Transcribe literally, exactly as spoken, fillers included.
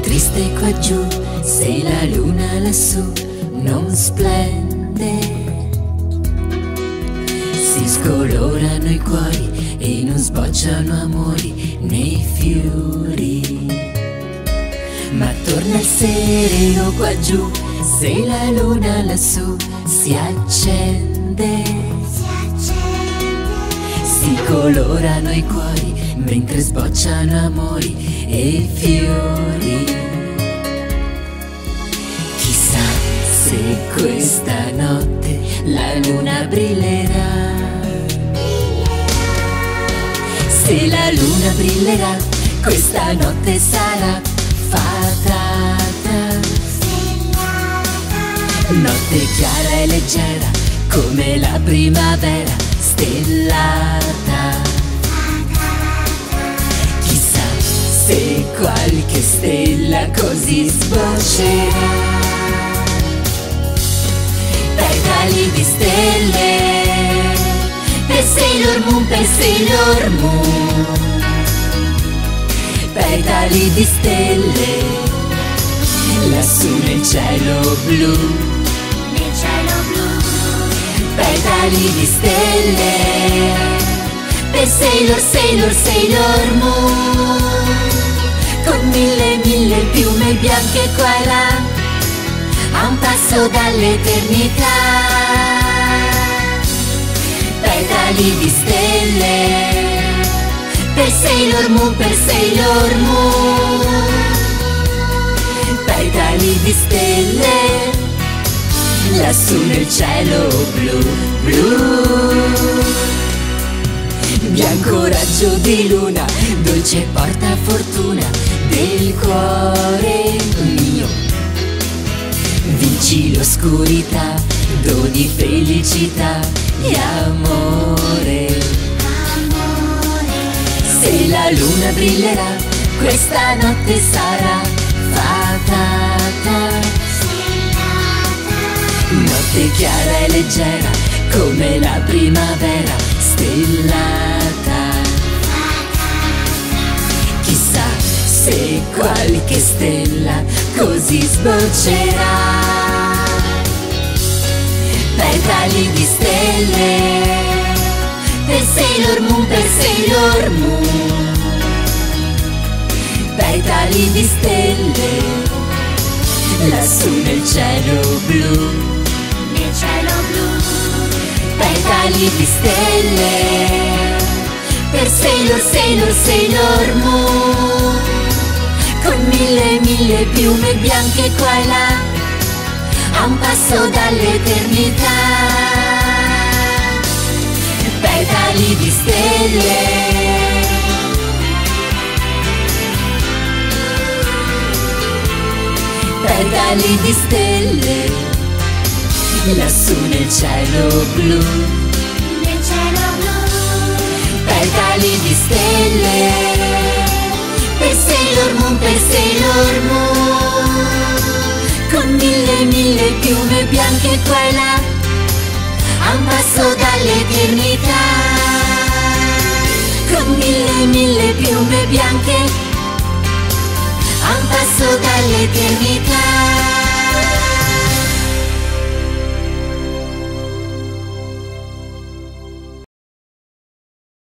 triste qua giù, sei la luna lassù, non splende. Si scolorano i cuori e non sbocciano amori nei fiori. Ma torna il sereno qua giù, sei la luna lassù, si accende. Si colorano i cuori mentre sbocciano amori e fiori. Chissà se questa notte la luna brillerà. Se la luna brillerà, questa notte sarà fatata. Notte chiara e leggera come la primavera stellata. Chissà se qualche stella così sboccerà. Petali di stelle per Sailor Moon, per Sailor Moon. Petali di stelle lassù nel cielo blu, nel cielo blu. Petali di stelle per Sailor, Sailor, Sailor Moon. Con mille, mille piume bianche qua e là, a un passo dall'eternità. Petali di stelle per Sailor Moon, per Sailor Moon. Petali di stelle lassù nel cielo blu, blu. Bianco raggio di luna, dolce porta fortuna del cuore mio. Vinci l'oscurità, doni felicità e amore. Se la luna brillerà, questa notte sarà fatata. Notte chiara e leggera come la primavera stellata. Chissà se qualche stella così sboccerà. Petali di stelle per Sailor Moon, per Sailor Moon. Petali di stelle lassù nel cielo blu, nel cielo blu. Petali di stelle per Sailor, Sailor, Sailor Moon. Con mille, mille piume bianche qua e là, a un passo dall'eternità. Petali di stelle petali di stelle lassù nel cielo blu, nel cielo blu. Petali di stelle per Sailor Moon, per Sailor Moon. Con mille, mille piume bianche qua e là, a un passo dall'eternità. Con mille, mille piume bianche, a un passo dall'eternità.